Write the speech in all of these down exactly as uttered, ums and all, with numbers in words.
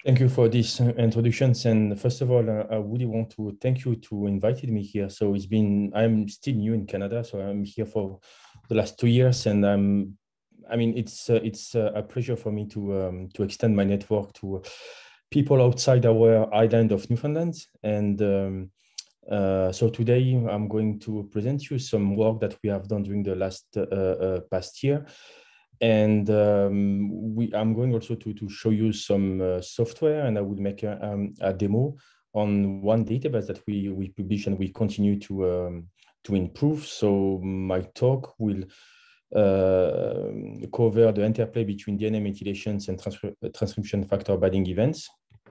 Thank you for these introductions. And first of all, uh, I really want to thank you to invited me here. So it's been, I'm still new in Canada, so I'm here for the last two years, and I'm, I mean, it's uh, it's uh, a pleasure for me to um, to extend my network to people outside our island of Newfoundland. And um, uh, so today I'm going to present you some work that we have done during the last uh, uh, past year. And um, we, I'm going also to, to show you some uh, software, and I will make a, um, a demo on one database that we, we publish and we continue to, um, to improve. So my talk will uh, cover the interplay between D N A methylations and transcri transcription factor binding events.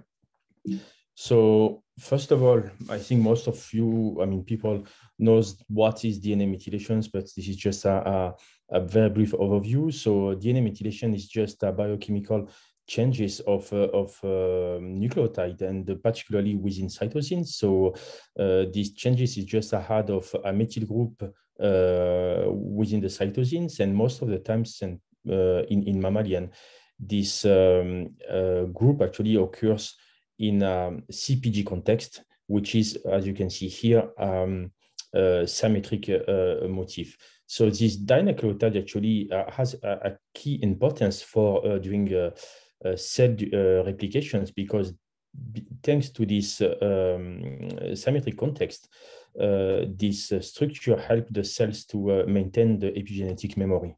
So first of all, I think most of you, I mean, people knows what is D N A methylations, but this is just a, a, a very brief overview. So D N A methylation is just a biochemical changes of, uh, of uh, nucleotide, and uh, particularly within cytosines. So uh, these changes is just a add of a methyl group uh, within the cytosines, and most of the times and, uh, in, in mammalian, this um, uh, group actually occurs in a C P G context, which is, as you can see here, um, a symmetric uh, motif. So this dinucleotide actually uh, has a, a key importance for uh, doing uh, uh, cell uh, replications, because thanks to this um, symmetric context, uh, this uh, structure helps the cells to uh, maintain the epigenetic memory.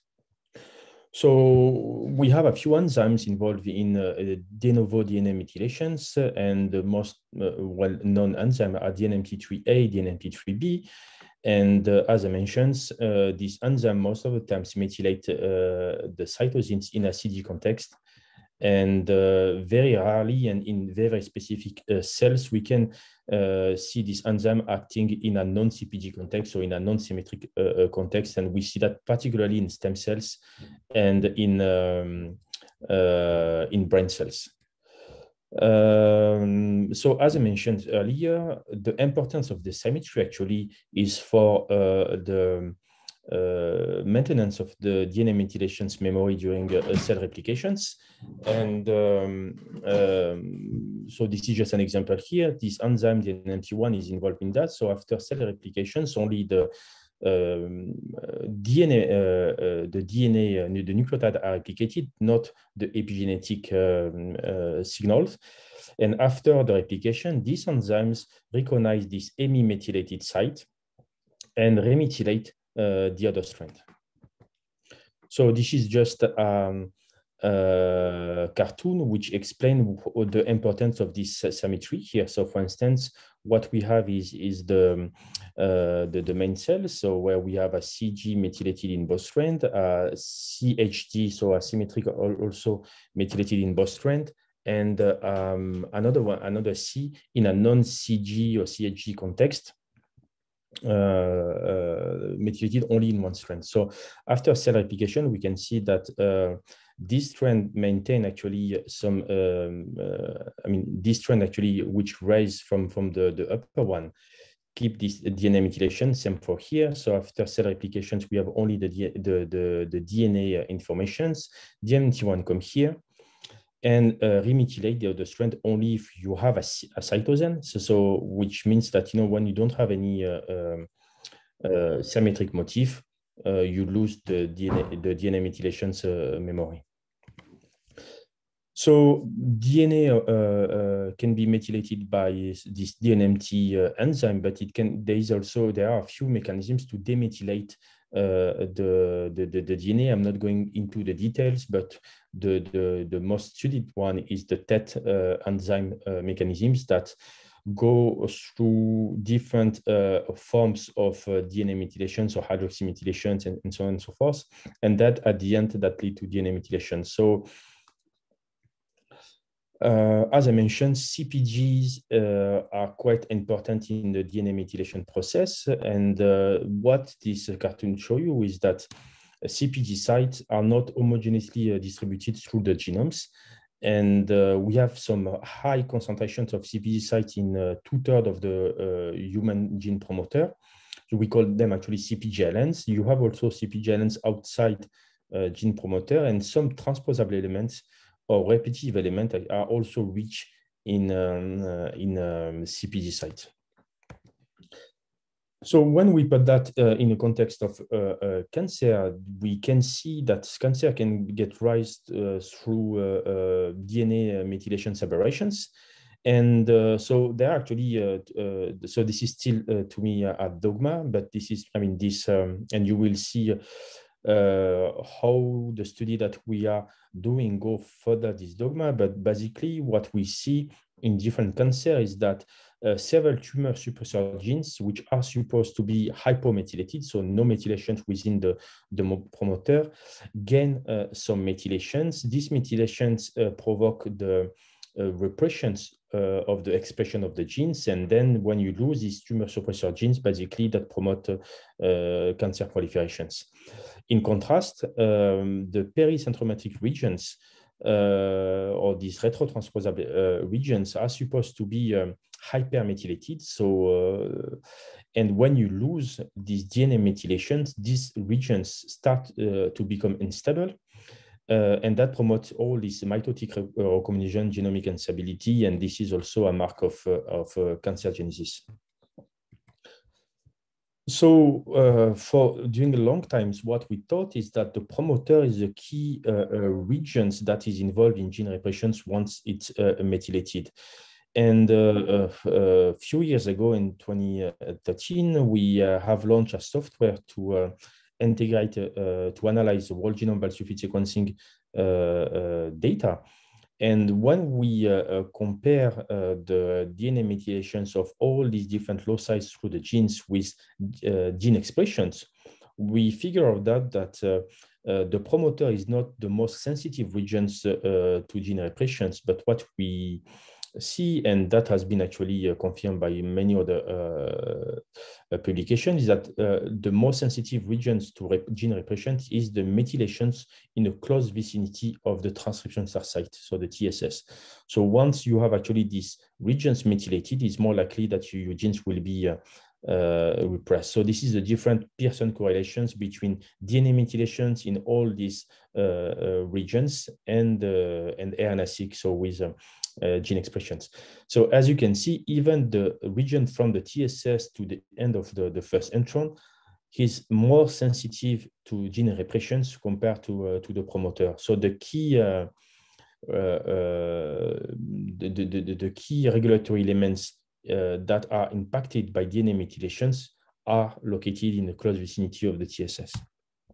So we have a few enzymes involved in uh, de novo D N A methylations, uh, and the most uh, well-known enzyme are D N M T three A, D N M T three B. And uh, as I mentioned, uh, this enzyme most of the times methylate uh, the cytosines in a C D context. And uh, very rarely and in very specific uh, cells, we can uh, see this enzyme acting in a non-C P G context, or in a non-symmetric uh, context. And we see that particularly in stem cells and in, um, uh, in brain cells. Um, so as I mentioned earlier, the importance of the symmetry actually is for uh, the Uh, maintenance of the D N A methylations memory during uh, cell replications. And um, um, so this is just an example here. This enzyme, D N M T one, is involved in that. So after cell replications, only the um, D N A, uh, uh, the D N A, uh, the nucleotide are replicated, not the epigenetic um, uh, signals. And after the replication, these enzymes recognize this hemimethylated site and remethylate Uh, the other strand. So this is just um, a cartoon which explains the importance of this symmetry here. So for instance, what we have is, is the, uh, the, the main cell, so where we have a C G methylated in both strands, uh, C H D, so asymmetric also methylated in both strands, and uh, um, another one, another C in a non-C G or C H D context, Uh, uh, methylated only in one strand. So after cell replication, we can see that uh, this strand maintain actually some, um, uh, I mean, this strand actually, which rise from, from the, the upper one, keep this D N A methylation, same for here. So after cell replications, we have only the, the, the, the D N A informations. D N M T one come here, and uh, remethylate the other strand only if you have a, a cytosine. So, so which means that, you know, when you don't have any uh, um, uh, symmetric motif, uh, you lose the D N A, the D N A methylations uh, memory. So D N A uh, uh, can be methylated by this D N M T uh, enzyme, but it can. There is also there are a few mechanisms to demethylate uh, the, the, the the D N A. I'm not going into the details, but the the, the most studied one is the T E T uh, enzyme uh, mechanisms that go through different uh, forms of uh, D N A methylations or hydroxymethylations and, and so on and so forth, and that at the end that lead to D N A methylation. So. Uh, as I mentioned, C P Gs uh, are quite important in the D N A methylation process. And uh, what this cartoon shows you is that C P G sites are not homogeneously uh, distributed through the genomes. And uh, we have some high concentrations of C P G sites in uh, two-thirds of the uh, human gene promoter. So we call them actually C P G L Ns. You have also C P G L Ns outside uh, gene promoter, and some transposable elements or repetitive elements are also rich in, um, uh, in um, C P G site. So when we put that uh, in the context of uh, uh, cancer, we can see that cancer can get raised uh, through uh, uh, D N A methylation aberrations. And uh, so they're actually, uh, uh, so this is still uh, to me uh, a dogma, but this is, I mean, this, um, and you will see uh, how the study that we are doing go further this dogma. But basically what we see in different cancer is that uh, several tumor suppressor genes, which are supposed to be hypomethylated, so no methylation within the, the promoter, gain uh, some methylations. These methylations uh, provoke the Uh, repressions uh, of the expression of the genes, and then when you lose these tumor suppressor genes, basically that promote uh, uh, cancer proliferations. In contrast, um, the perisymptomatic regions uh, or these retrotransposable uh, regions are supposed to be um, hypermethylated. So, uh, and when you lose these D N A methylations, these regions start uh, to become unstable. Uh, and that promotes all this mitotic recombination, genomic instability, and this is also a mark of, uh, of uh, cancer genesis. So uh, for during a long time, what we thought is that the promoter is the key uh, uh, regions that is involved in gene repressions once it's uh, methylated. And uh, a few years ago, in twenty thirteen, we uh, have launched a software to uh, integrate, uh, to analyze the whole genome sulfite sequencing uh, uh, data. And when we uh, uh, compare uh, the D N A methylations of all these different loci through the genes with uh, gene expressions, we figure out that, that uh, uh, the promoter is not the most sensitive regions uh, to gene repressions, but what we see, and that has been actually uh, confirmed by many other uh, uh, publications, is that uh, the most sensitive regions to rep gene repression is the methylations in a close vicinity of the transcription start site, so the T S S. So once you have actually these regions methylated, it's more likely that your genes will be uh, uh, repressed. So this is the different Pearson correlations between D N A methylations in all these uh, uh, regions and uh, and R N A seq, so with um, Uh, gene expressions. So as you can see, even the region from the T S S to the end of the, the first intron is more sensitive to gene repressions compared to, uh, to the promoter. So the key uh, uh, uh, the, the, the, the key regulatory elements uh, that are impacted by D N A methylations are located in the close vicinity of the T S S.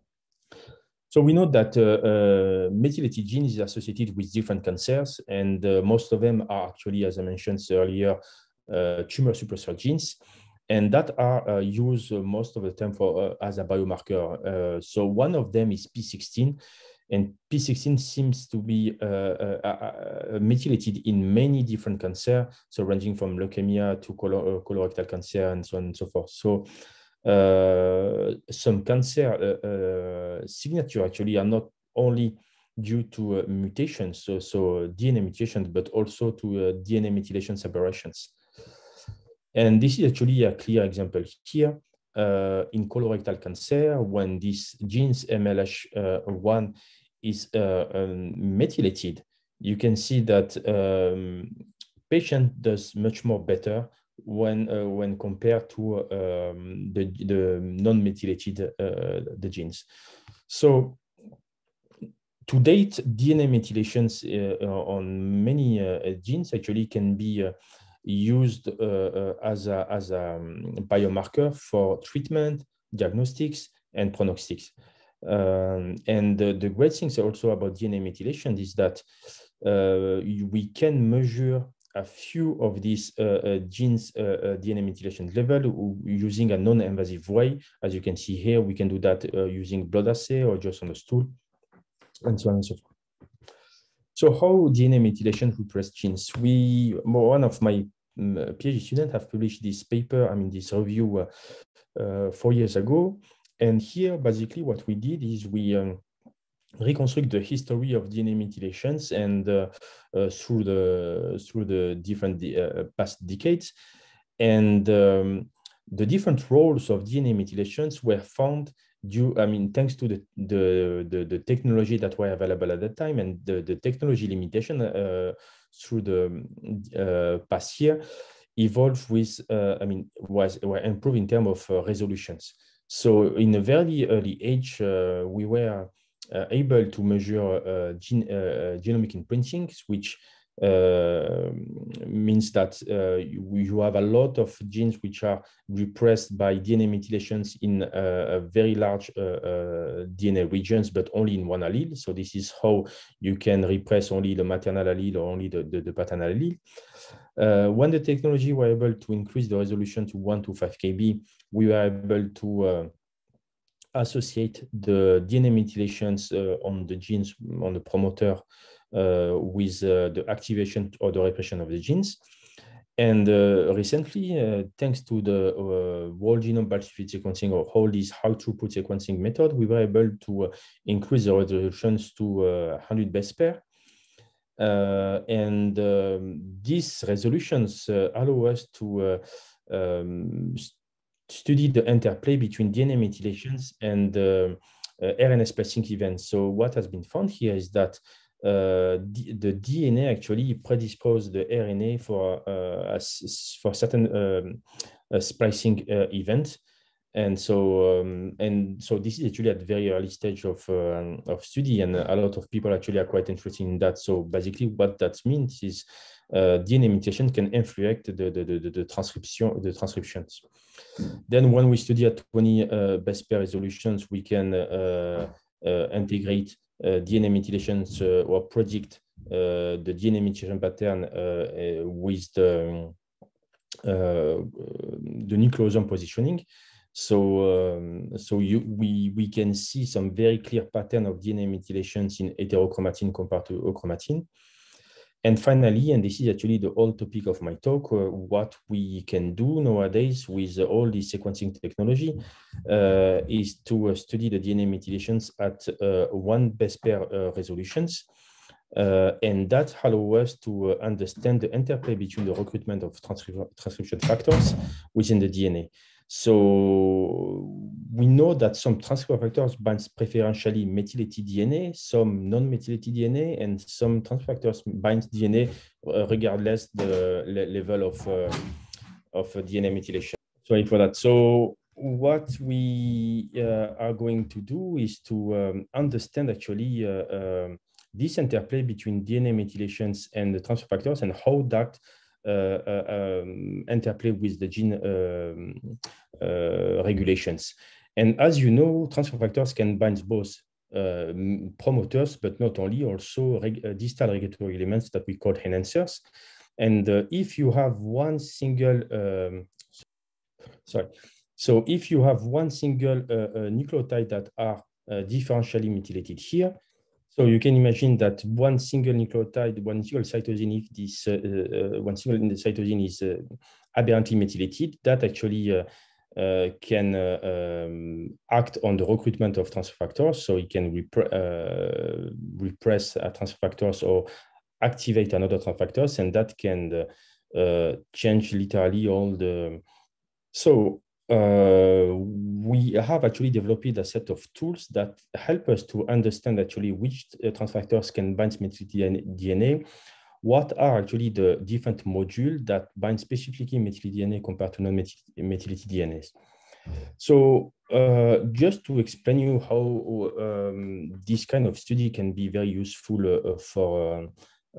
So we know that uh, uh, methylated genes is associated with different cancers, and uh, most of them are actually, as I mentioned earlier, uh, tumor suppressor genes, and that are uh, used most of the time for uh, as a biomarker. Uh, so one of them is P sixteen, and P sixteen seems to be uh, uh, uh, methylated in many different cancers, so ranging from leukemia to color, uh, colorectal cancer and so on and so forth. So Uh, some cancer uh, uh, signature actually are not only due to uh, mutations, so, so D N A mutations, but also to uh, D N A methylation aberrations. And this is actually a clear example here uh, in colorectal cancer, when this genes M L H one is uh, um, methylated, you can see that um, patient does much more better when uh, when compared to um, the, the non-methylated uh, the genes. So to date, D N A methylations uh, on many uh, genes actually can be uh, used uh, uh, as a, as a um, biomarker for treatment, diagnostics, and prognostics. Um, and the, the great things also about D N A methylation is that uh, we can measure a few of these uh, uh, genes uh, uh, D N A methylation level using a non-invasive way. As you can see here, we can do that uh, using blood assay or just on a stool, and so on and so forth. So how D N A methylation repress genes? We, one of my um, PhD students have published this paper, I mean this review uh, uh, four years ago. And here, basically what we did is we um, reconstruct the history of D N A methylations and uh, uh, through the through the different uh, past decades, and um, the different roles of D N A methylations were found due, I mean, thanks to the, the, the, the technology that were available at that time and the, the technology limitation uh, through the uh, past year, evolved with, uh, I mean, was were improved in terms of uh, resolutions. So in a very early age, uh, we were uh, able to measure uh, gene, uh, genomic imprinting, which uh, means that uh, you, you have a lot of genes which are repressed by D N A methylations in uh, a very large uh, uh, D N A regions, but only in one allele. So this is how you can repress only the maternal allele or only the, the, the paternal allele. Uh, when the technology were able to increase the resolution to one to five K B, we were able to uh, associate the D N A methylations uh, on the genes, on the promoter, uh, with uh, the activation or the repression of the genes. And uh, recently, uh, thanks to the uh, whole genome bulk sequencing or all these high throughput sequencing method, we were able to uh, increase the resolutions to uh, one hundred base pair. Uh, and um, these resolutions uh, allow us to uh, um, study the interplay between D N A methylations and uh, uh, R N A splicing events. So what has been found here is that uh, the D N A actually predisposes the R N A for uh, for certain um, uh, splicing uh, events. And so, um, and so this is actually at very early stage of uh, of study, and a lot of people actually are quite interested in that. So basically, what that means is uh, D N A mutation can influence the the, the, the transcription the transcriptions. Then, when we study at twenty uh, base pair resolutions, we can uh, uh, integrate uh, D N A methylations uh, or predict uh, the D N A methylation pattern uh, uh, with the uh, the nucleosome positioning. So, um, so you, we, we can see some very clear pattern of D N A methylations in heterochromatin compared to achromatin. And finally, and this is actually the whole topic of my talk, uh, what we can do nowadays with uh, all this sequencing technology uh, is to uh, study the D N A methylations at uh, one base pair uh, resolutions. Uh, and that allows us to uh, understand the interplay between the recruitment of transcri transcription factors within the D N A. So we know that some transcription factors bind preferentially methylated D N A, some non-methylated D N A, and some transcription factors bind D N A uh, regardless the le level of, uh, of D N A methylation. Sorry for that. So what we uh, are going to do is to um, understand actually uh, uh, this interplay between D N A methylations and the transfer factors and how that uh, uh, um, interplay with the gene um, uh, regulations. And as you know, transfer factors can bind both uh, promoters, but not only, also reg uh, distal regulatory elements that we call enhancers. And uh, if you have one single, um, sorry, so if you have one single uh, uh, nucleotide that are uh, differentially methylated here, so you can imagine that one single nucleotide, one single cytosine, if this uh, uh, one single cytosine is uh, aberrantly methylated, that actually uh, uh, can uh, um, act on the recruitment of transfer factors. So it can repre uh, repress uh, transfer factors or activate another transfer factors, and that can uh, uh, change literally all the. So Uh, we have actually developed a set of tools that help us to understand actually which uh, transfer factors can bind methylated D N A, what are actually the different modules that bind specifically methylated D N A compared to non-methylated D N As. So uh, just to explain you how um, this kind of study can be very useful uh, for,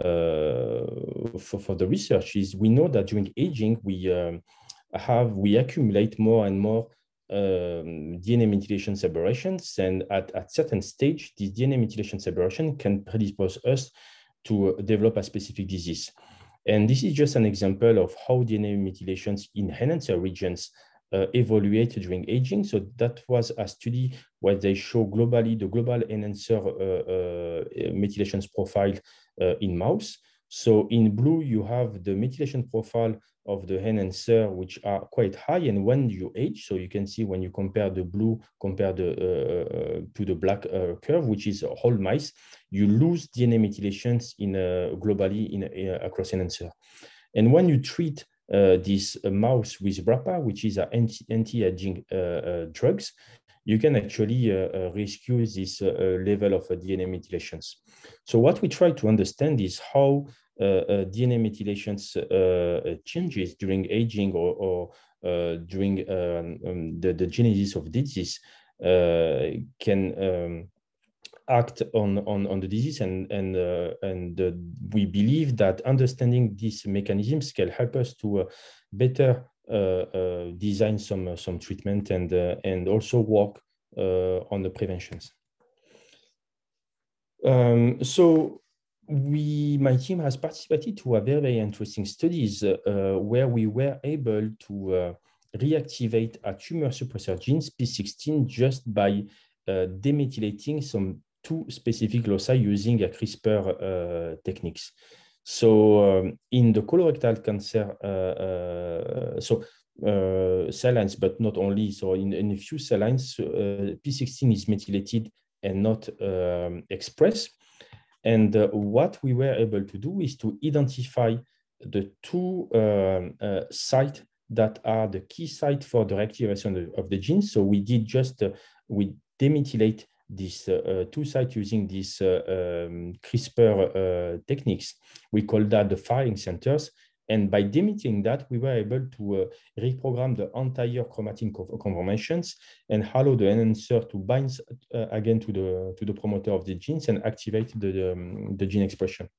uh, for, for the research is we know that during aging, we um, have we accumulate more and more um, D N A methylation aberrations, and at at certain stage, this D N A methylation aberration can predispose us to develop a specific disease. And this is just an example of how D N A methylations in enhancer regions uh, evaluate during aging. So that was a study where they show globally the global enhancer uh, uh, methylations profile uh, in mouse. So in blue, you have the methylation profile of the enhancer, which are quite high. And when you age, so you can see when you compare the blue compared the, uh, to the black uh, curve, which is whole mice, you lose D N A methylations in uh, globally in, uh, across enhancer. And when you treat uh, this uh, mouse with BRAPA, which is an anti-aging uh, uh, drugs, you can actually uh, uh, rescue this uh, level of uh, D N A methylations. So what we try to understand is how uh, uh, D N A methylations uh, changes during aging or, or uh, during um, um, the, the genesis of disease uh, can um, act on, on, on the disease, and, and, uh, and uh, we believe that understanding these mechanisms can help us to uh, better uh, uh, design some, uh, some treatment and, uh, and also work uh, on the preventions. Um, so we, my team has participated to a very, very interesting studies uh, where we were able to uh, reactivate a tumor suppressor gene P sixteen just by uh, demethylating some two specific loci using a CRISPR uh, techniques. So um, in the colorectal cancer, uh, uh, so uh, cell lines, but not only, so in, in a few cell lines, uh, P sixteen is methylated and not um, expressed. And uh, what we were able to do is to identify the two um, uh, sites that are the key site for the reactivation of the gene. So we did just, uh, we demethylate these uh, two sites using these uh, um, CRISPR uh, techniques. We call that the firing centers. And by demethylating that, we were able to uh, reprogram the entire chromatin conformations and allow the enhancer to bind uh, again to the, to the promoter of the genes and activate the, the, um, the gene expression.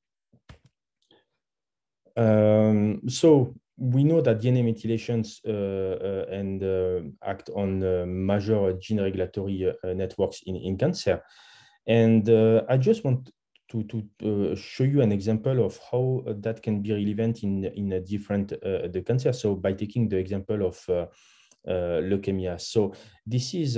Um, so we know that D N A methylations uh, uh, and uh, act on uh, major gene regulatory uh, networks in, in cancer. And uh, I just want to, to uh, show you an example of how uh, that can be relevant in, in a different uh, the cancer. So by taking the example of uh, uh, leukemia. So this is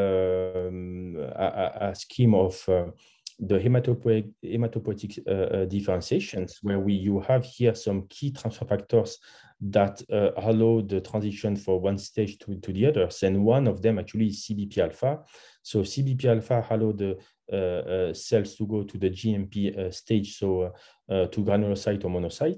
um, a, a scheme of uh, the hematopoietic, hematopoietic uh, uh, differentiations, where we you have here some key transfer factors that uh, allow the transition from one stage to, to the others. And one of them actually is C B P alpha. So C B P alpha allow the uh, uh, cells to go to the G M P uh, stage, so uh, uh, to granulocyte or monocyte.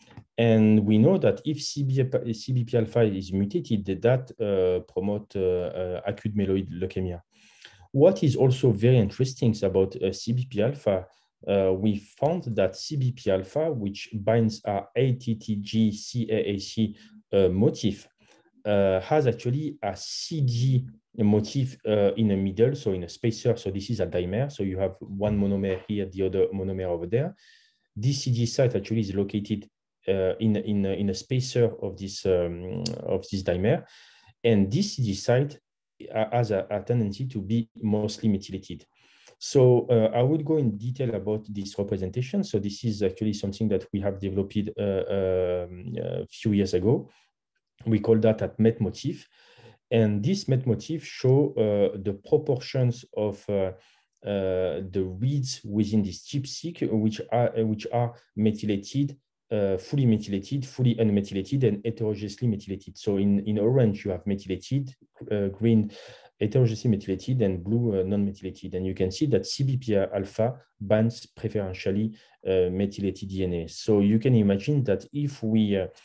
And we know that if C B P alpha is mutated, that uh, promote uh, uh, acute myeloid leukemia. What is also very interesting about uh, C B P alpha, uh, we found that C B P alpha, which binds a A T T G C A A C uh, motif, uh, has actually a C G motif uh, in the middle, so in a spacer. So this is a dimer. So you have one monomer here, the other monomer over there. This C G site actually is located uh, in, in, in a spacer of this, um, of this dimer. And this C G site has a, a tendency to be mostly methylated. So uh, I would go in detail about this representation. So this is actually something that we have developed uh, um, a few years ago. We call that a MET motif. And this MET motif show uh, the proportions of uh, uh, the reads within this ChIP-seq, which are, which are methylated, Uh, fully methylated, fully unmethylated, and heterogeneously methylated. So in, in orange, you have methylated, uh, green, heterogeneously methylated, and blue, uh, non-methylated. And you can see that C B P alpha binds preferentially uh, methylated D N A. So you can imagine that if we uh,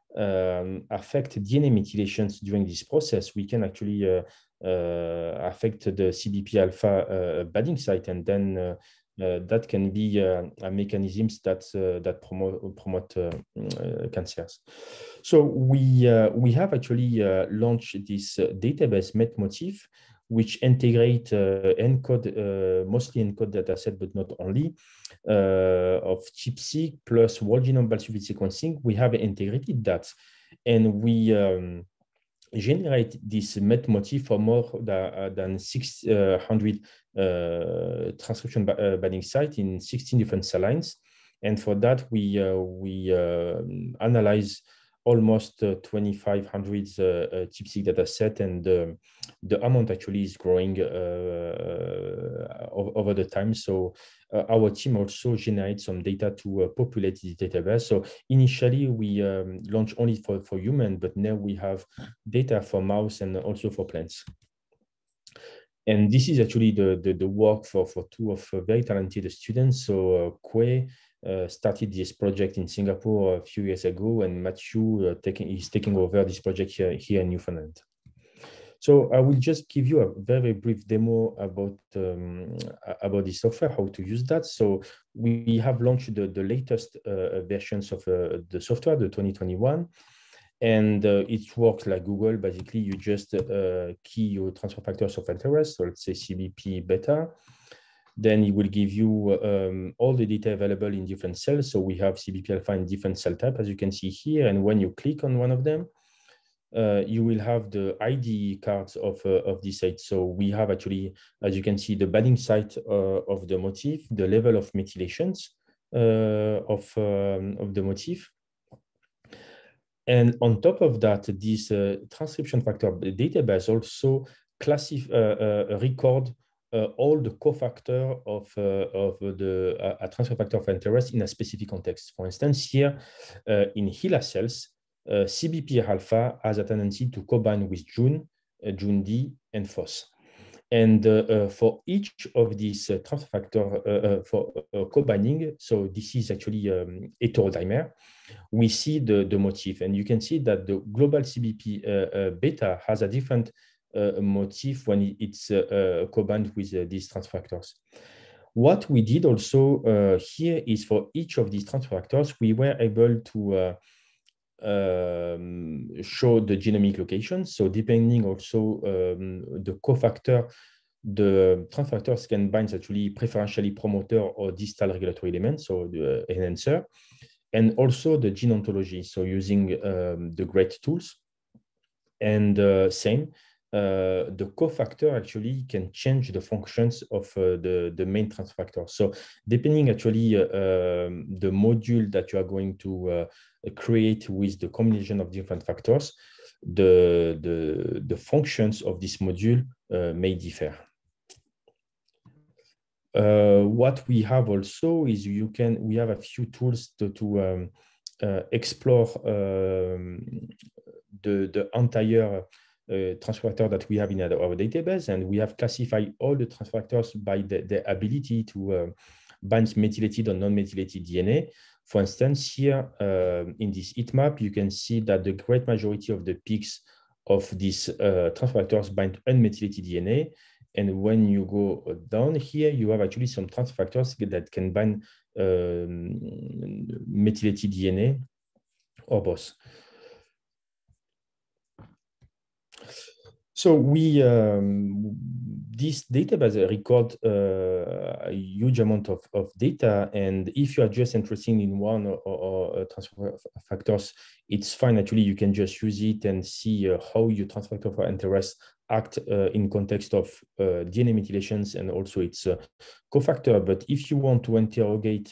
um, affect D N A methylations during this process, we can actually uh, uh, affect the C B P alpha uh, binding site, and then uh, Uh, that can be uh, a mechanisms that uh, that promote promote uh, uh, cancers. So we uh, we have actually uh, launched this uh, database MET motif, which integrate uh, encode uh, mostly encode dataset, but not only uh, of ChIP-seq plus whole genome bulk sequencing. We have integrated that, and we um, generate this MET motif for more than six hundred uh, transcription uh, binding sites in sixteen different cell lines. And for that, we, uh, we uh, analyze almost uh, twenty-five hundred uh, uh, ChIP-seq data set, and um, the amount actually is growing uh, over the time. So uh, our team also generates some data to uh, populate this database. So initially we um, launched only for, for human, but now we have data for mouse and also for plants. And this is actually the, the, the work for, for two of uh, very talented students. So uh, Kwe uh, started this project in Singapore a few years ago, and Matthew uh, taking, is taking over this project here, here in Newfoundland. So I will just give you a very brief demo about um, about this software, how to use that. So we have launched the, the latest uh, versions of uh, the software, the twenty twenty-one. And uh, it works like Google. Basically, you just uh, key your transfer factors of interest, so let's say C B P beta. Then it will give you um, all the data available in different cells. So we have C B P alpha in different cell type, as you can see here. And when you click on one of them, uh, you will have the I D cards of, uh, of this site. So we have actually, as you can see, the binding site uh, of the motif, the level of methylations uh, of, um, of the motif. And on top of that, this uh, transcription factor database also classify, uh, uh, record uh, all the cofactor of, uh, of the uh, a transfer factor of interest in a specific context. For instance, here uh, in HeLa cells, uh, C B P alpha has a tendency to combine with Jun, uh, Jun D, and F O S. And uh, uh, for each of these uh, transfer factor uh, uh, for uh, co-binding, so this is actually um, heterodimer, we see the, the motif. And you can see that the global C B P uh, uh, beta has a different uh, motif when it's uh, uh, co-bound with uh, these transfer factors. What we did also uh, here is for each of these transfer factors, we were able to uh, um, show the genomic location. So depending also um, the cofactor, the transfer factors can bind actually preferentially promoter or distal regulatory elements, so the enhancer, and also the gene ontology. So using um, the GREAT tools. And uh, same, uh, the cofactor actually can change the functions of uh, the, the main transfer factor. So depending actually uh, um, the module that you are going to uh, create with the combination of different factors, the, the, the functions of this module uh, may differ. Uh, what we have also is you can, we have a few tools to, to um, uh, explore um, the, the entire uh, transfer factor that we have in our, our database, and we have classified all the transfer factors by the, the ability to uh, bind methylated or non-methylated D N A. For instance, here uh, in this heat map, you can see that the great majority of the peaks of these uh, transfer factors bind unmethylated D N A. And when you go down here, you have actually some transfer factors that can bind um, methylated D N A or both. So we um, this database record uh, a huge amount of, of data, and if you are just interested in one or, or, or transfer factors, it's fine. Actually, you can just use it and see uh, how your transfer factor for interest act uh, in context of uh, D N A methylations and also its uh, cofactor. But if you want to interrogate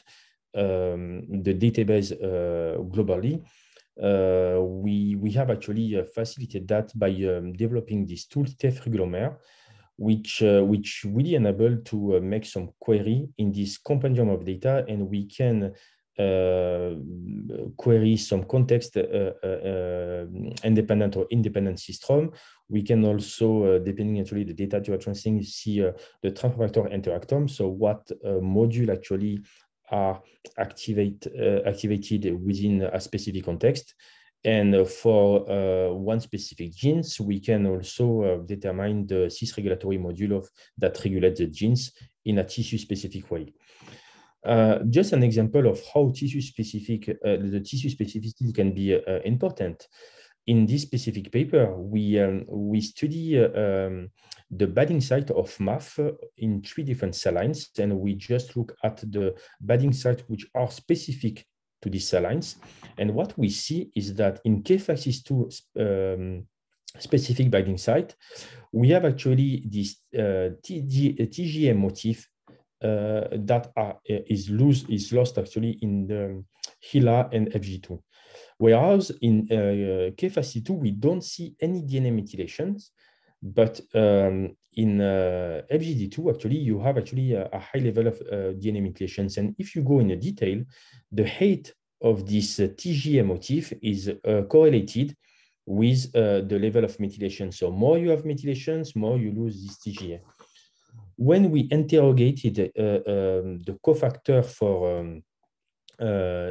um, the database uh, globally, Uh, we, we have actually uh, facilitated that by um, developing this tool, TefReglomer, which, uh, which really enable to uh, make some query in this compendium of data, and we can uh, query some context uh, uh, independent or independent system. We can also, uh, depending actually the data you are transferring, see uh, the transfer factor interactome. So what uh, module actually are activate, uh, activated within a specific context. And uh, for uh, one specific genes, we can also uh, determine the cis-regulatory module of that regulates the genes in a tissue-specific way. Uh, just an example of how tissue-specific, uh, the tissue-specificity can be uh, important. In this specific paper, we, um, we study uh, um, the binding site of M A F in three different cell lines, and we just look at the binding sites which are specific to these cell lines. And what we see is that in K five six two um, specific binding site, we have actually this uh, T G M motif uh, that are, is, lose, is lost actually in the HeLa and F G two. Whereas in uh, K five C two, we don't see any D N A methylations, but um, in uh, F G D two, actually, you have actually a, a high level of uh, D N A methylations. And if you go in the detail, the height of this uh, T G M motif is uh, correlated with uh, the level of methylation. So more you have methylations, more you lose this T G M. When we interrogated uh, um, the cofactor for um, uh,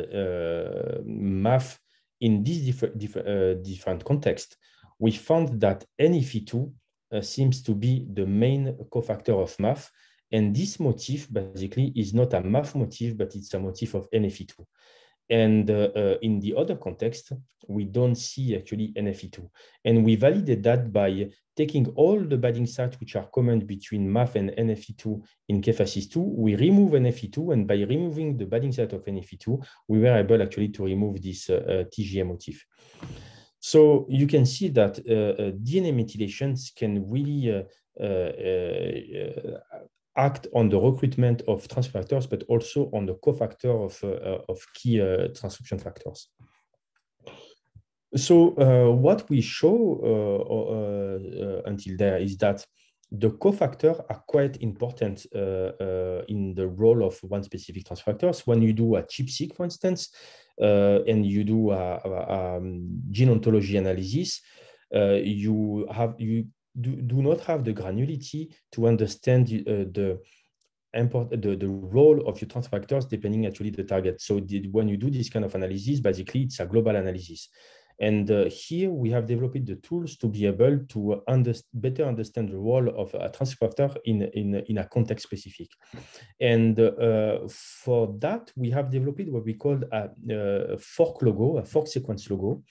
uh, M A F in these different, different, uh, different contexts, we found that N E F I two uh, seems to be the main cofactor of M A F. And this motif basically is not a M A F motif, but it's a motif of N F E two. And uh, uh, in the other context, we don't see actually N F E two. And we validate that by taking all the binding sites which are common between M A F and N F E two in K FACIS two, we remove N F E two, and by removing the binding site of N F E two, we were able actually to remove this uh, uh, T G A motif. So you can see that uh, uh, D N A methylations can really uh, uh, uh, act on the recruitment of transfer factors, but also on the cofactor of, uh, of key uh, transcription factors. So uh, what we show uh, uh, uh, until there is that the cofactors are quite important uh, uh, in the role of one specific transfer factors. When you do a ChIP-seq, for instance, uh, and you do a, a, a gene ontology analysis, uh, you have you do, do not have the granularity to understand uh, the import the, the role of your transfer factors depending actually the target. So the, when you do this kind of analysis, basically it's a global analysis. And uh, here we have developed the tools to be able to under, better understand the role of a transfer factor in, in, in a context specific. And uh, for that, we have developed what we call a, a fork logo, a fork sequence logo.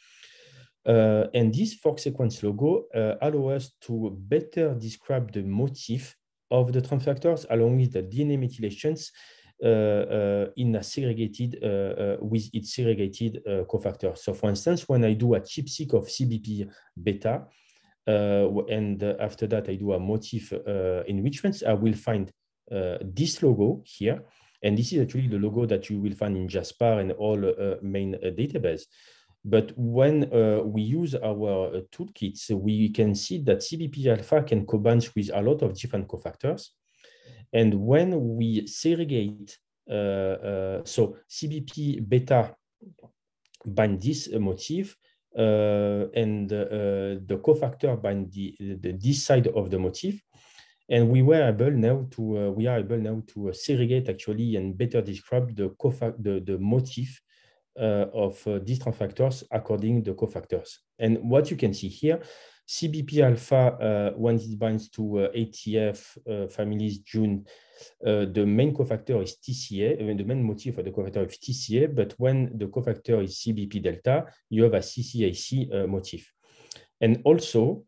Uh, and this fork sequence logo uh, allows us to better describe the motif of the transfer factors along with the D N A methylations uh, uh, in a segregated uh, uh, with its segregated uh, cofactors. So, for instance, when I do a ChIP-seq of C B P beta, uh, and uh, after that I do a motif uh, enrichments, I will find uh, this logo here, and this is actually the logo that you will find in JASPAR and all uh, main uh, database. But when uh, we use our uh, toolkits, we can see that C B P alpha can cobind with a lot of different cofactors. And when we segregate, uh, uh, so C B P beta bind this uh, motif, uh, and uh, the cofactor bind the, the, this side of the motif. And we were able now to, uh, we are able now to uh, segregate actually and better describe the, the, the motif Uh, of uh, these transfer factors according to the cofactors. And what you can see here, C B P alpha, uh, when it binds to uh, A T F uh, families June, uh, the main cofactor is T C A, I mean, the main motif of the cofactor is T C A, but when the cofactor is C B P delta, you have a C C A C uh, motif. And also,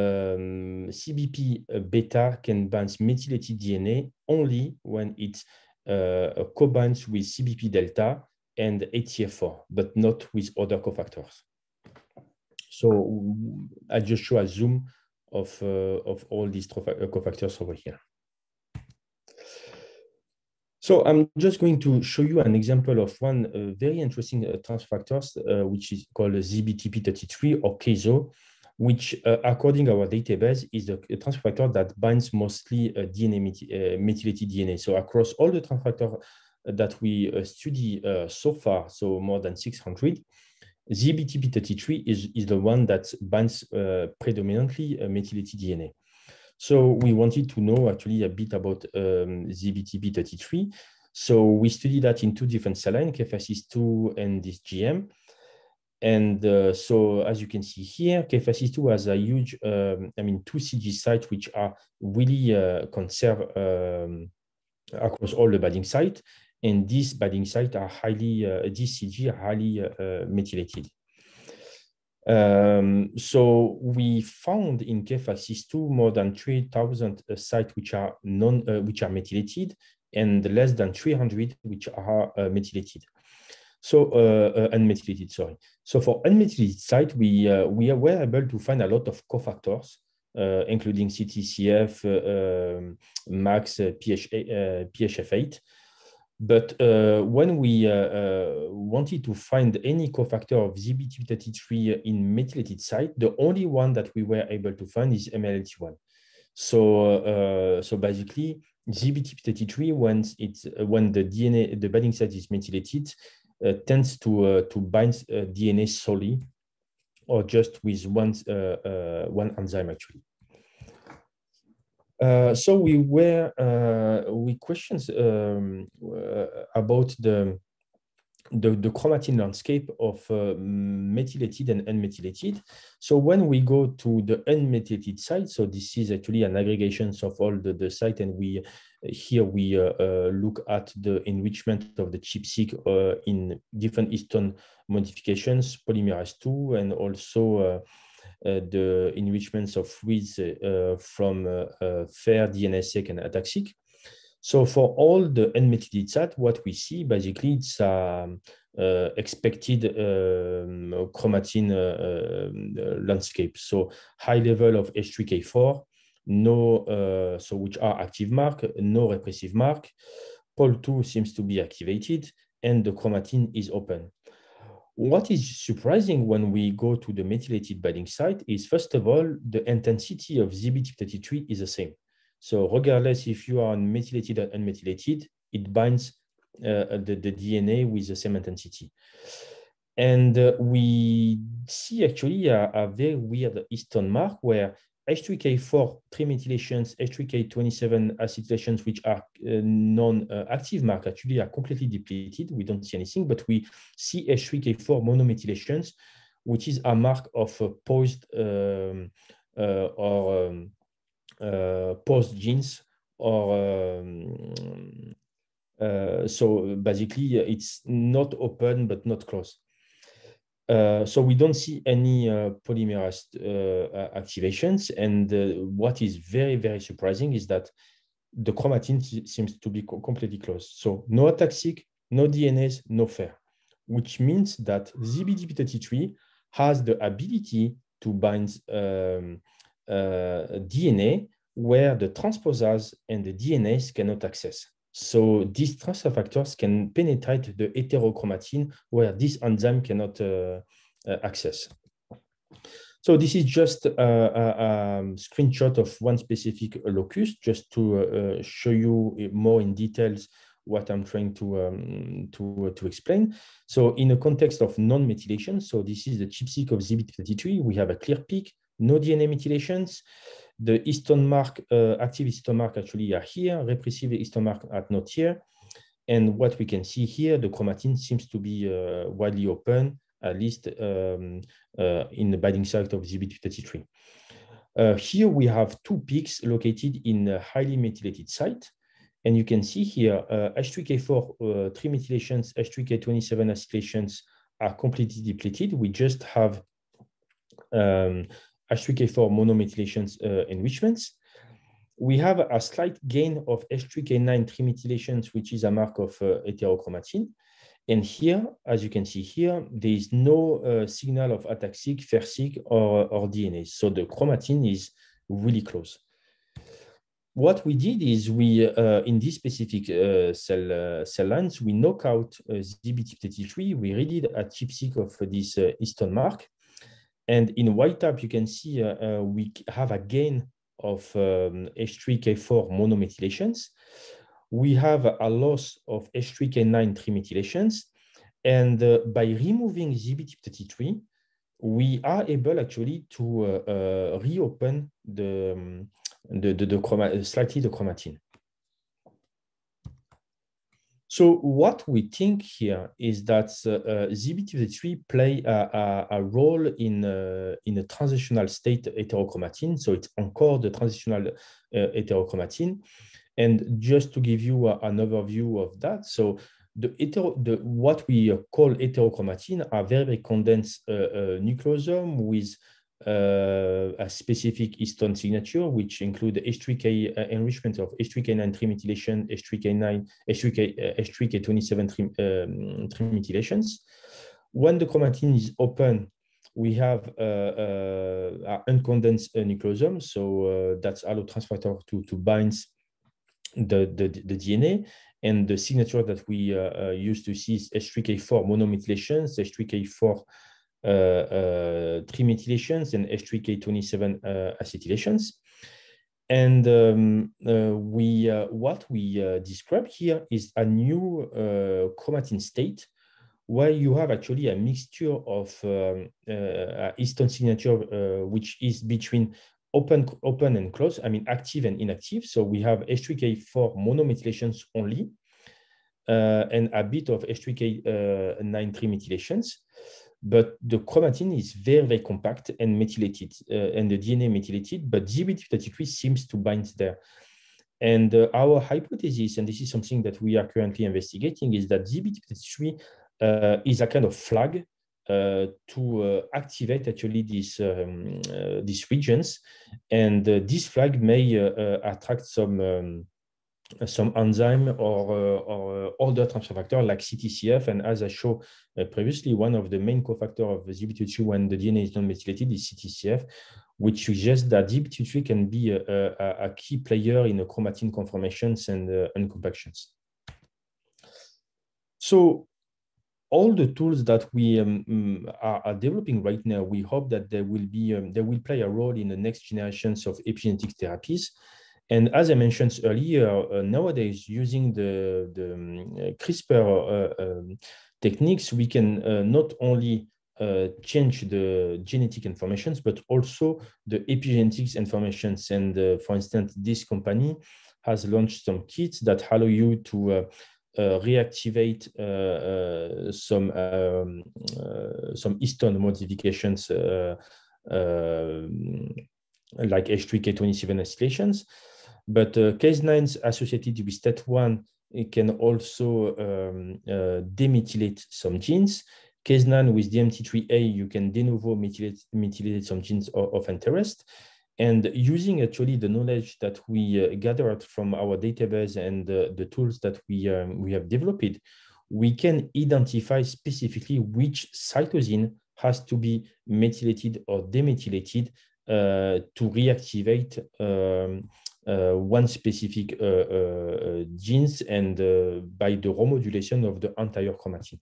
um, C B P beta can bind methylated D N A only when it uh, co-binds with C B P delta and A T F four, but not with other cofactors. So I just show a zoom of, uh, of all these cofactors over here. So I'm just going to show you an example of one uh, very interesting uh, transfer factors, uh, which is called Z B T P thirty-three or K Z O, which uh, according to our database is the transfer factor that binds mostly uh, D N A meth uh, methylated D N A. So across all the transfer factors that we uh, study uh, so far, so more than six hundred, Z B T P thirty-three is, is the one that binds uh, predominantly uh, methylated D N A. So we wanted to know actually a bit about um, Z B T P thirty-three. So we studied that in two different cell lines, K FACIS two and this G M. And uh, so as you can see here, K FACIS two has a huge, um, I mean, two C G sites which are really uh, conserved um, across all the binding sites. And these binding sites are highly, uh, these C G are highly uh, methylated. Um, so we found in K FACIS two more than three thousand uh, sites which are non, uh, which are methylated, and less than three hundred which are uh, methylated. So uh, uh, unmethylated, sorry. So for unmethylated site, we uh, we were able to find a lot of cofactors, uh, including C T C F, uh, um, MAX, uh, P H F eight. But uh, when we uh, uh, wanted to find any cofactor of Z B T P thirty-three in methylated site, the only one that we were able to find is M L L T one. So, uh, so basically, Z B T P thirty-three, when it's uh, when the D N A, the binding site is methylated, uh, tends to uh, to bind uh, D N A solely, or just with one uh, uh, one enzyme actually. Uh, so we were uh, we questions um, uh, about the the, the chromatin landscape of uh, methylated and unmethylated. So when we go to the unmethylated site, so this is actually an aggregation of all the, the site, and we here we uh, uh, look at the enrichment of the ChIP-seq uh, in different histone modifications, polymerase two, and also uh, uh, the enrichments of fluids uh, from uh, uh, fair D N A-seq and ATAC-seq. So for all the unmethylated site, what we see basically it's um, uh, expected um, chromatin uh, uh, landscape. So high level of H three K four, no, uh, so which are active mark, no repressive mark. Pol two seems to be activated, and the chromatin is open. What is surprising when we go to the methylated binding site is, first of all, the intensity of Z B T P thirty-three is the same. So regardless if you are methylated or unmethylated, it binds uh, the, the D N A with the same intensity. And uh, we see actually a, a very weird histone mark where H three K four trimethylations, H three K twenty-seven acetylations, which are uh, non-active mark, actually are completely depleted. We don't see anything, but we see H three K four monomethylations, which is a mark of a post um, uh, or um, uh, post genes, or um, uh, so basically it's not open but not closed. Uh, so we don't see any uh, polymerase uh, activations. And uh, what is very, very surprising is that the chromatin seems to be co completely closed. So no ATAC-seq, no D N As, no FAIR, which means that Z B T P thirty-three has the ability to bind um, uh, D N A where the transposase and the D N As cannot access. So these transfer factors can penetrate the heterochromatin where this enzyme cannot uh, uh, access. So this is just a, a, a screenshot of one specific locus, just to uh, show you more in details what I'm trying to, um, to, to explain. So in the context of non-methylation, so this is the ChIP-seq of Z B T P thirty-three, we have a clear peak, no D N A methylations. The histone mark, uh, active histone mark actually are here, repressive histone mark are not here. And what we can see here, the chromatin seems to be uh, widely open, at least um, uh, in the binding site of Z B T P thirty-three. Uh, here we have two peaks located in a highly methylated site. And you can see here uh, H three K four uh, trimethylations, H three K twenty-seven acetylations are completely depleted. We just have um, H three K four monomethylations uh, enrichments. We have a slight gain of H three K nine trimethylations, which is a mark of uh, heterochromatin. And here, as you can see here, there is no uh, signal of ATAC-seq, FAIR-seq, or, or D N A. So the chromatin is really close. What we did is we, uh, in this specific uh, cell, uh, cell lines, we knock out uh, Z B T P thirty-three. We redid a ChIP-seq of this uh, histone mark. And in white tab, you can see uh, uh, we have a gain of um, H three K four monomethylations. We have a loss of H three K nine trimethylations. And uh, by removing Z B T P thirty-three, we are able actually to uh, uh, reopen the, um, the, the, the chroma slightly the chromatin. So what we think here is that uh, uh, Z B T P thirty-three play a, a, a role in, uh, in a transitional state heterochromatin. So it's encore the transitional uh, heterochromatin. And just to give you a, an overview of that, so the, hetero, the what we call heterochromatin are very, very condensed uh, uh, nucleosome with uh, a specific histone signature, which include H three K uh, enrichment of H three K nine trimethylation, H three K nine, H three K, uh, H three K twenty-seven trim, um, trimethylations. When the chromatin is open, we have uh, uh, uncondensed uh, nucleosome, so uh, that's allotransfer to, to bind the, the, the D N A. And the signature that we uh, uh, used to see is H three K four monomethylations, H three K four uh, uh, trimethylations, and H three K twenty-seven uh, acetylations. And um, uh, we, uh, what we uh, describe here is a new uh, chromatin state where you have actually a mixture of um, uh, histone signature, uh, which is between open, open and closed, I mean active and inactive. So we have H three K four monomethylations only. uh, and a bit of H three K nine three methylations. But the chromatin is very, very compact and methylated, uh, and the D N A methylated, but Z B T thirty-three seems to bind there. And uh, our hypothesis, and this is something that we are currently investigating, is that Z B T thirty-three uh, is a kind of flag uh, to uh, activate actually these, um, uh, these regions. And uh, this flag may uh, uh, attract some um, some enzyme or, uh, or other transfer factor like C T C F. And as I showed uh, previously, one of the main cofactors of Z B T thirty-three when the D N A is non-methylated is C T C F, which suggests that Z B T thirty-three can be a, a, a key player in the chromatin conformations and uh, uncompactions. So all the tools that we um, are, are developing right now, we hope that they will be um, they will play a role in the next generations of epigenetic therapies. And as I mentioned earlier, uh, nowadays, using the, the um, CRISPR uh, um, techniques, we can uh, not only uh, change the genetic informations, but also the epigenetics informations. And uh, for instance, this company has launched some kits that allow you to uh, uh, reactivate uh, uh, some, um, uh, some histone modifications uh, uh, like H three K twenty-seven acylations. But uh, case nines associated with STAT one, it can also um, uh, demethylate some genes. Case nine with D M T three A, you can de novo methylate, methylate some genes of, of interest. And using actually the knowledge that we uh, gathered from our database and uh, the tools that we, um, we have developed, we can identify specifically which cytosine has to be methylated or demethylated uh, to reactivate um, uh, one specific uh, uh, genes and uh, by the remodulation of the entire chromatin.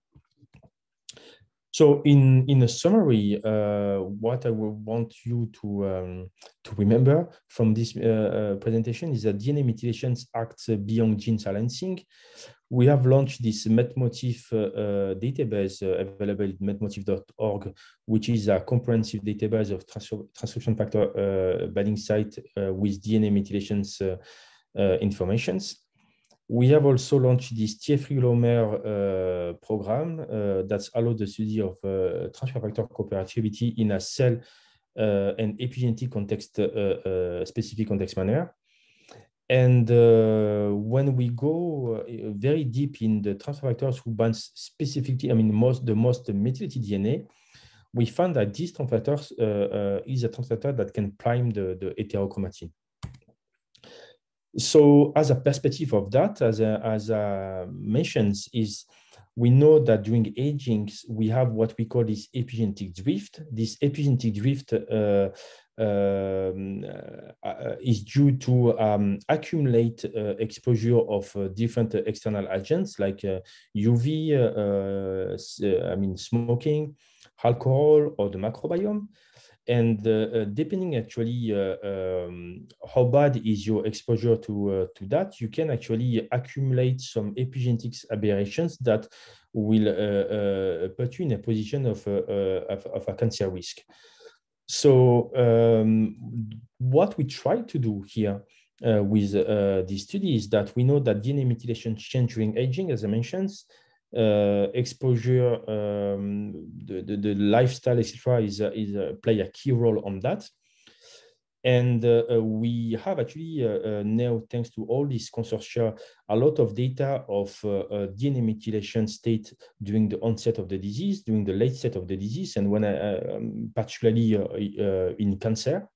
So in, in a summary, uh, what I would want you to, um, to remember from this uh, uh, presentation is that D N A methylations act beyond gene silencing. We have launched this METMOTIF uh, uh, database uh, available at metmotif dot org, which is a comprehensive database of trans transcription factor uh, binding site uh, with D N A methylations uh, uh, informations. We have also launched this T F three Lomer uh, program uh, that's allowed the study of uh, transfer factor cooperativity in a cell uh, and epigenetic context, uh, uh, specific context manner. And uh, when we go uh, very deep in the transfer factors who bind specifically, I mean, most the most methylated D N A, we found that this transfer factor uh, uh, is a transfer factor that can prime the, the heterochromatin. So as a perspective of that, as a, as a mentions, is we know that during aging, we have what we call this epigenetic drift. This epigenetic drift uh, um, uh, is due to um, accumulate uh, exposure of uh, different uh, external agents like uh, U V, uh, uh, I mean, smoking, alcohol, or the microbiome. And uh, depending actually uh, um, how bad is your exposure to, uh, to that, you can actually accumulate some epigenetics aberrations that will uh, uh, put you in a position of, uh, uh, of, of a cancer risk. So um, what we try to do here uh, with uh, this study is that we know that D N A methylation change during aging, as I mentioned, Uh, exposure, um, the, the, the lifestyle, et cetera, is, uh, is uh, play a key role on that. And uh, uh, we have actually uh, uh, now, thanks to all these consortia, a lot of data of uh, uh, D N A methylation state during the onset of the disease, during the late set of the disease, and when uh, um, particularly uh, uh, in cancer.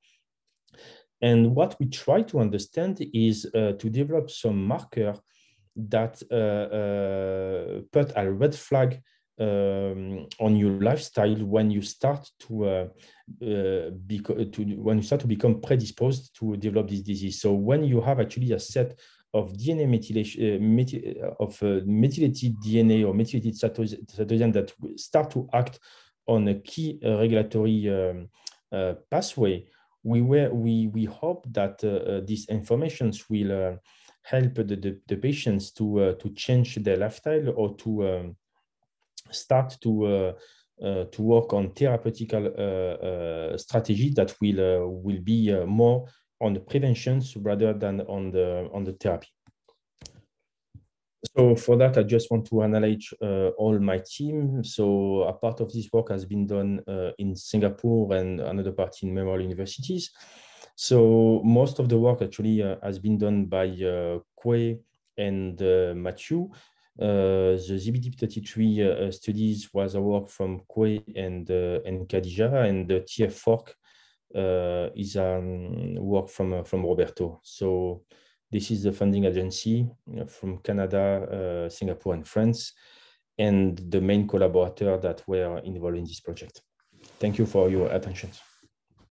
And what we try to understand is uh, to develop some marker that uh, uh, put a red flag um, on your lifestyle when you start to, uh, uh, to when you start to become predisposed to develop this disease. So when you have actually a set of D N A methylation uh, methyl, uh, of uh, methylated D N A or methylated cytosine that start to act on a key uh, regulatory um, uh, pathway, we were we we hope that uh, uh, these informations will uh, help the, the, the patients to uh, to change their lifestyle or to um, start to uh, uh, to work on therapeutical uh, uh, strategy that will uh, will be uh, more on the preventions rather than on the on the therapy. So for that, I just want to acknowledge uh, all my team. So a part of this work has been done uh, in Singapore and another part in memorial universities. So most of the work actually uh, has been done by uh, Kwe and uh, Matthew. Uh, the Z B D P thirty-three uh, studies was a work from Kwe and, uh, and Khadija, and the T F fork uh, is a um, work from, uh, from Roberto. So this is the funding agency from Canada, uh, Singapore, and France, and the main collaborator that were involved in this project. Thank you for your attention.